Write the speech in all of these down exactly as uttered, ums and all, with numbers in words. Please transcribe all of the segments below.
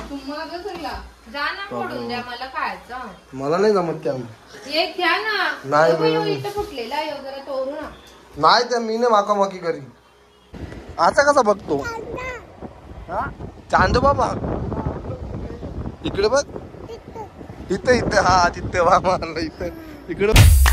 मला नाही जमत त्या एक घ्या ना. नाही इथं फुटलेला आहे जरा तोडू ना. नाही त्या मी नाही माकामाकी करी. आता कसा बघतो चांदू बाबा इकडे बघ इथं इथं हा तिथं बाबा इथं इकडं.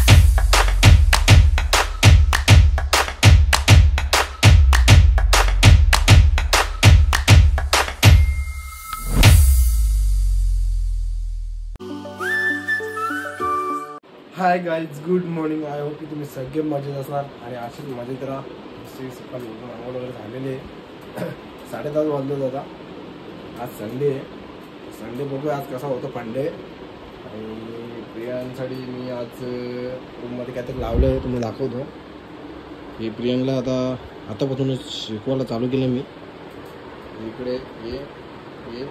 Hi guys, good morning. I hope की तुम्ही सगळे मजेत असणार आणि असेच मजेत राहा. सकाळी उठून आंघोळ वगैरे झालेले आहे. साडेदहा वाजले होता. आज संडे आहे. संडे बघूया आज कसा होतो फंडे. आणि प्रियांसाठी मी आज रूममध्ये काहीतरी लावलं आहे, तुम्ही दाखवतो. हे प्रियांला आता आतापासूनच शिकवायला चालू केलं मी. इकडे ये ये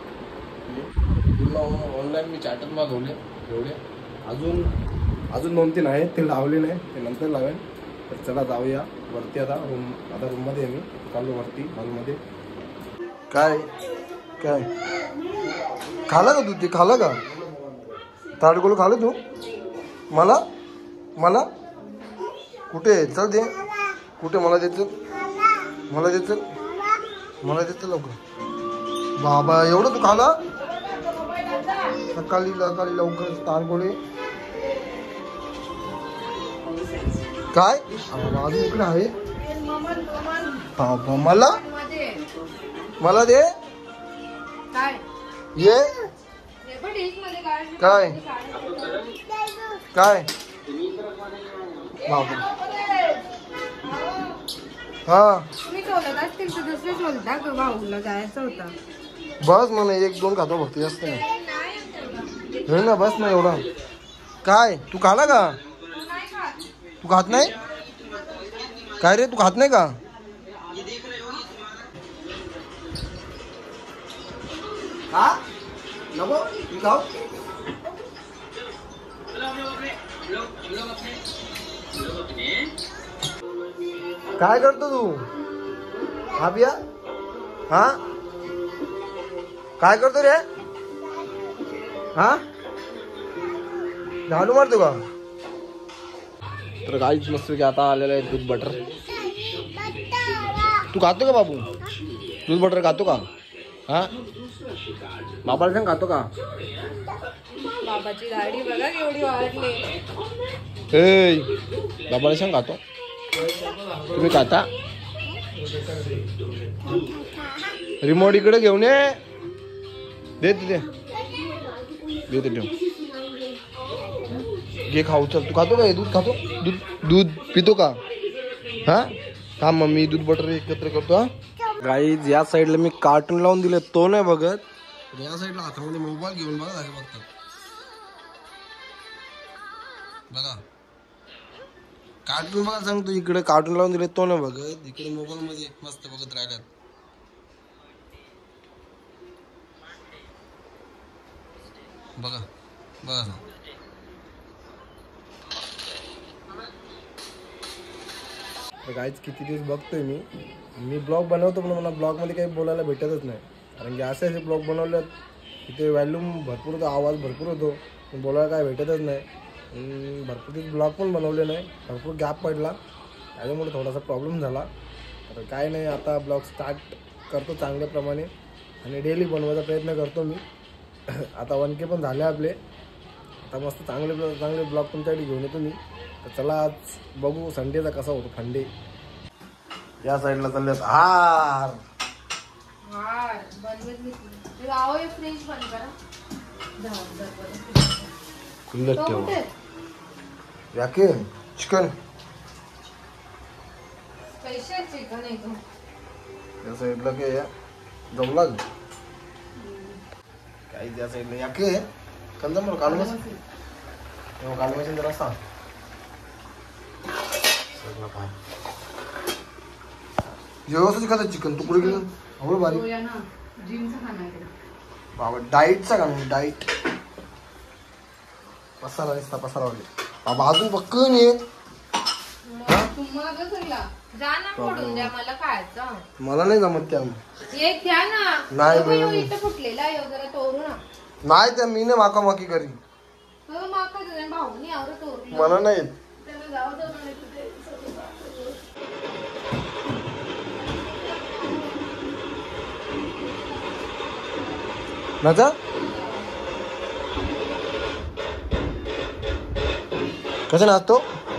ऑनलाईन मी चॅटर मागवले एवढे. अजून अजून दोन तीन आहेत ते लावले नाही, ते नंतर लावेन. तर चला जाऊया वरती. आता रूम आता रूममध्ये आहे मी, चालू वरती हॉलमध्ये. काय काय खाला का तू? ते खाला का ताडगोल खालं तू? मला मला कुठे? चल दे. कुठे? मला देत मला देत मला देत लवकर. बाबा एवढं तू खाला? सकाळी सकाळी लवकर ताडगोळे काय? अजून इकडे आहे. बाबा मला मला दे. ये काय काय बाबा हा जायचं होता. बस मला एक दोन खातो फक्त, जास्त नाही. हे ना बस ना एवढा. काय तू खाला का? तू खात नाही काय रे? तू खात नाही का? हा नको मी खाऊ. काय करतो तू? हा बिया हा काय करतो रे? हा झाडू मारतो का? तर काहीच मस्त की आता आलेलं आहे दूध बटर. तू खातो का बाबू? दूध बटर खातो का? हा बाबाला सांग खातो का? बाबाची गाडी बघा केवढी वाढली. ए बाबाला सांग खातो. तुम्ही खाता? रिमोट इकडे घेऊन ये. दे तिथे दे ठेव. घे खाऊ. चल तू खातो का? दूध खातो? दूध दूध पितो का? हा थांब मम्मी दूध बटर एकत्र करतो. हा गाईज या साईडला मी कार्टून लावून दिले, तो नाही बघत. या साईडला हातामध्ये मोबाईल घेऊन बघा झाले बघतात. बघा कार्टून बघा सांगतो. इकडे कार्टून लावून दिले, तो नाही बघत. इकडे मोबाईल मध्ये मस्त बघत राहिल्यात. बघा बघा तर गाईज किती दिवस बघतोय मी मी ब्लॉग बनवतो, पण मला ब्लॉगमध्ये काही बोलायला भेटतच नाही. कारण की असे असे ब्लॉग बनवले तिथे व्हॅल्यूम भरपूर होतो, आवाज भरपूर होतो, पण बोलायला काय भेटतच नाही. भरपूर दिवस ब्लॉग पण बनवले नाही, भरपूर गॅप पडला. त्याच्यामुळे थोडासा प्रॉब्लेम झाला. तर काय नाही, आता ब्लॉग स्टार्ट करतो चांगल्याप्रमाणे आणि डेली बनवायचा प्रयत्न करतो मी. आता वन के पण झाले आपले. आता मस्त चांगले चांगले ब्लॉग तुमच्याकडे घेऊन येतो मी. तर चला आज बघू संडेचा कसा होतो फंडे. या साईडला चालले हार हार बनवत आओ. ये फ्रीज बंद करा. खुल्लत ठेव. याके चिकन स्पेशल चिकन आहे तो. या साईडला के जमला काय? या साईडला याके कंदा मला काढू मस्त तेव्हा काढू मशीन जरा असा व्यवस्थित खाता. चिकन तुकडे गेलं आवड बारीक. बाबा डाईटचा का नाही? डाईट पसारा दिसता पसारा वाले बाबा. अजून पक्कन ये मला नाही जमत त्या. एक घ्या ना. नाही इथं फुटलेला येऊ जरा तोरू ना नाही त्या मी माका माकी करी तर माका तुझ्या भाऊनी आवडत तोरलं मला नाही त्याला जाऊ दे म्हणे तुझे सगळं नाचा कसं नाचतो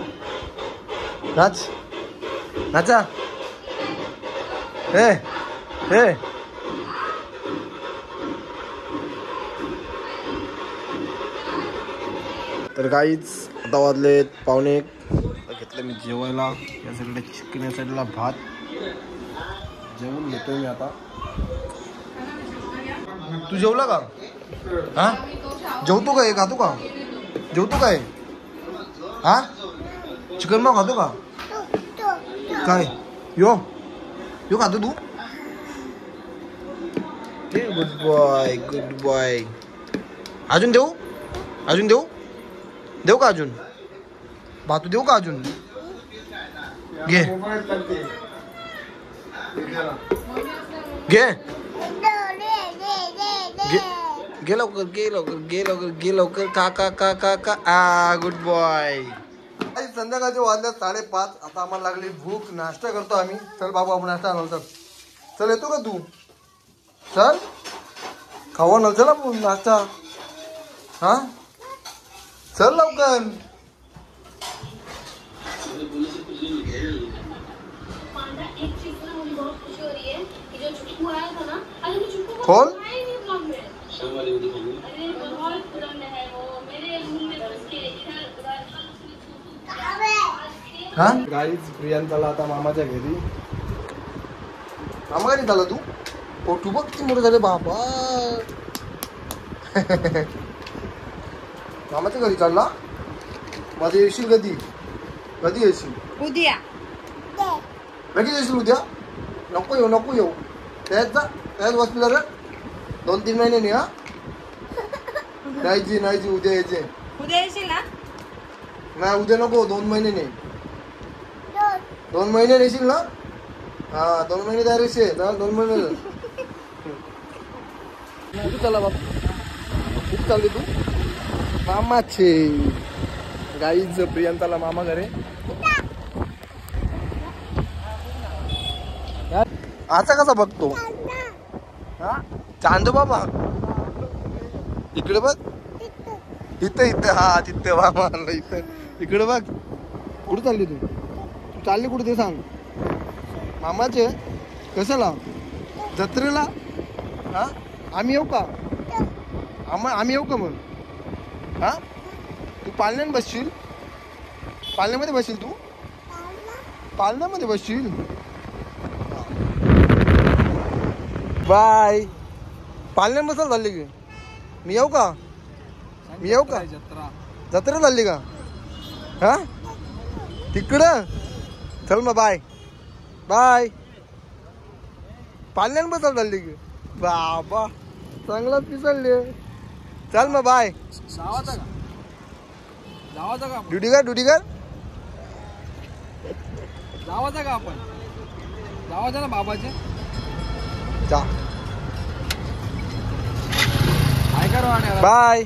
नाच नाचा हे हे तर काहीच आता वाजलेत पावणे एक घेतलं मी जेवायला या साईडला चिकन या साईडला भात जेवून घेतोय मी आता तू जेवला का हा जेवतो का हे खातो का जेवतो काय हा चिकन मग खातो का काय यो यो खातो तू गुड बॉय गुड बॉय अजून देऊ अजून देऊ देऊ का अजून भातू देऊ का अजून घे घे गे लवकर गे लवकर गे लवकर गे लवकर का का का का का आ गुड बॉय संध्याकाळचे वाजल्यात साडेपाच आता आम्हाला लागली भूक नाश्ता करतो आम्ही चल बाबा आपण नाश्ता आणलो तर चल येतो का तू चल खावा न चल आपण नाश्ता हा चल लवकर खोल हा गाईच प्रियांकाला आता मामाच्या घरी मामा घरी चालला तू पोटू बघ किती मोठे झाले बाबा मामाच्या घरी चालला माझं येशील कधी कधी येशील उद्या लगेच येशील उद्या नको येऊ नको येऊ त्यात जा त्यात बसलं रे दोन तीन महिने नाही हा नाहीची नाहीची उद्या यायचे उद्या येशील ना नाही उद्या नको दोन महिने नाही दोन महिने येशील ना हा दोन महिने तयार येशील दोन महिने चला बाप कुठं चालली तू मामाचे गाईच प्रियंकाला मामा घरे आता कसा बघतो हा चांदो बाबा इकडे बघ इथं इथं हा तिथं बाबा इथं इकडे बघ कुठं चालली तू तू चालली कुठे ते सांग मामाचे कशाला जत्रेला हा आम्ही येऊ का आम आम्ही येऊ का मग हा तू पाळण्यात बसशील पाळण्यामध्ये बसशील तू पाळण्यामध्ये बसशील बाय पाळण्यात बसायला चालली की मी येऊ का मी येऊ का जत्रा जत्रा चालली का हा तिकडं चल मग बाय बाय पाळण्यात बसायला चालली की बाबा चांगला पिसळले चल मग बाय जावाचा का जावाचा का ड्युटी कर ड्युटी कर जावाचा का आपण जावाचा ना बाबाचे जा ऐका रे बाय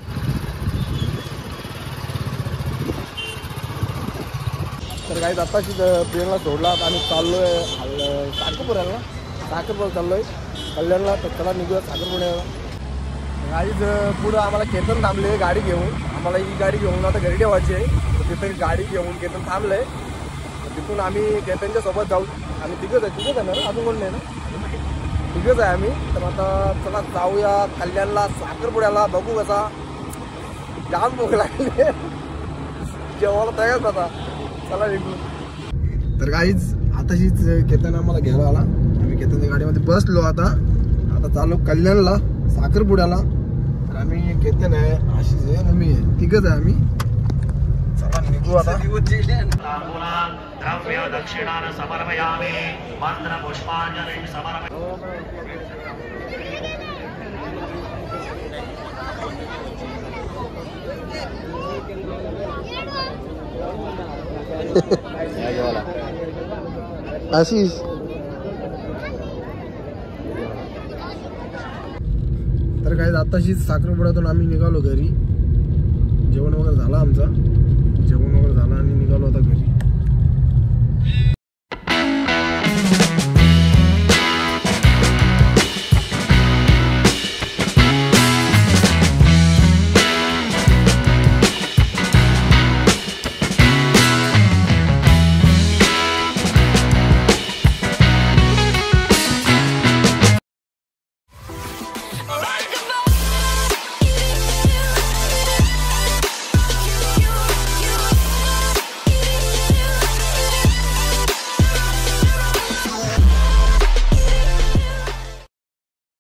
तर काही आत्ताची प्रियंका सोडला आम्ही चाललोय साखरपुऱ्याला साखरपुरा चाललोय कल्याणला तर चला निघूया साखरपुड्याला गाडीच पुढं आम्हाला केतन थांबले गाडी घेऊन आम्हाला ही गाडी घेऊन आता घरी ठेवायची आहे तर तिथं गाडी घेऊन केतन थांबलंय तिथून आम्ही केतनच्या सोबत जाऊ आम्ही तिघंच आहे तिघंच आहे ना अजून कोण नाही ना तिघंच आहे आम्ही तर आता चला जाऊया कल्याणला साखरपुड्याला बघू कसा जाम भूक लागली जेवायला तयार होता चला निघू तर काहीच आताशीच केतन आम्हाला घ्यायला आला आम्ही केतनच्या गाडीमध्ये बसलो आता आता चालू कल्याणला साखरपुड्याला तर आम्ही केतन आहे आशिष आहे आणि मी आहे तिघंच आहे आम्ही चला निघू आता द्रव्य दक्षिणान समर्पयामि मंत्र पुष्पांजलि समर्पयामि आशिष तर तर काय आताशीच साखरपुड्यातून आम्ही निघालो घरी. जेवण वगैरे झालं आमचं, जेवण वगैरे झालं आणि निघालो आता घरी.